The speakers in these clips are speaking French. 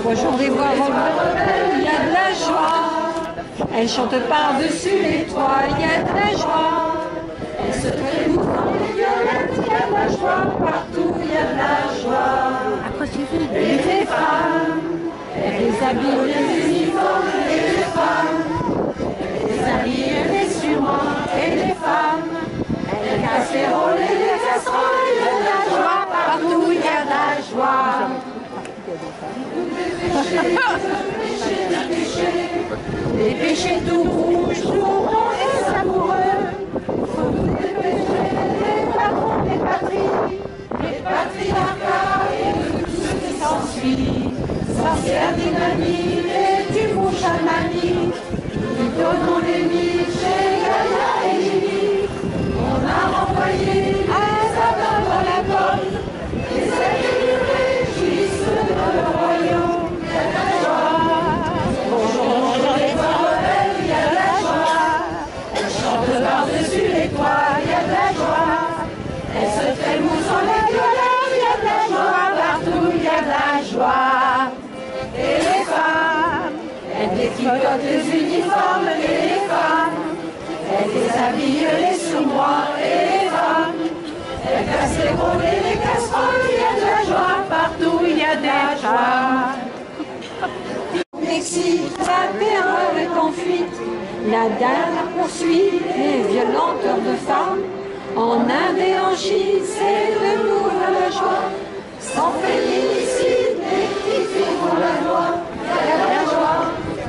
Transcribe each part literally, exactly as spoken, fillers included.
Moi j'en vais voir en il y a de la joie. Elle chante par-dessus les toits, il y a de la joie. Elle se trémoule dans les violettes, il y a de la joie. Partout il y a de la joie. Et les femmes, elle les habille, les uniformes, et les femmes. Elle les habille, les instruments, et les femmes. Elle casse les rôles et les casseroles, il y a de la joie. Partout il y a de la joie. Les péchés tout rouges, tout ronds et savoureux. Faut nous dépêcher, les patrons des patries, les patriarcats et tout ce qui s'ensuit. Sorcières dynamiques et du mouche à manie, nous donnons les mythes chez Gaïa et Lily. On a renvoyé les Adams dans la bonne, les ailes réjouissent de leur royaume. Par-dessus les toits, il y a de la joie. Elle se trémousse en les violettes, il y a de la joie. Partout, il y a de la joie. Et les femmes, elles détricotent les uniformes, et les femmes, elles déshabillent les sous-mois, et les femmes, elles cassent les rôles et les casseroles, il y a de la joie. Partout, il y a de la joie. Au Mexique, la terreur est en fuite. La dernière poursuit les violenteurs de femmes. En Inde et en Chine, c'est de nouveau la joie. Sans féminicide, les petites filles font la loi. Il y a de la joie.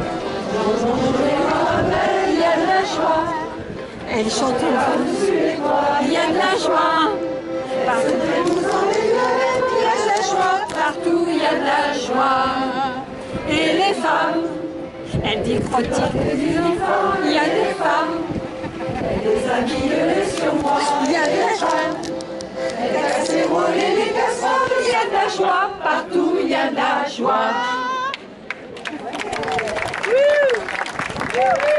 Il y a de la joie. Elles chantent par-dessus les toits. Il y a de la joie. Partout, il y a de la joie. Partout, il y a de la joie. Et les femmes, elles décrotiquent les uniformes, il y a des femmes, elles les habillent les surmois, il y a de la joie. Elles cassent les rôles et les casseroles, il y a de la joie, partout il y a de la joie.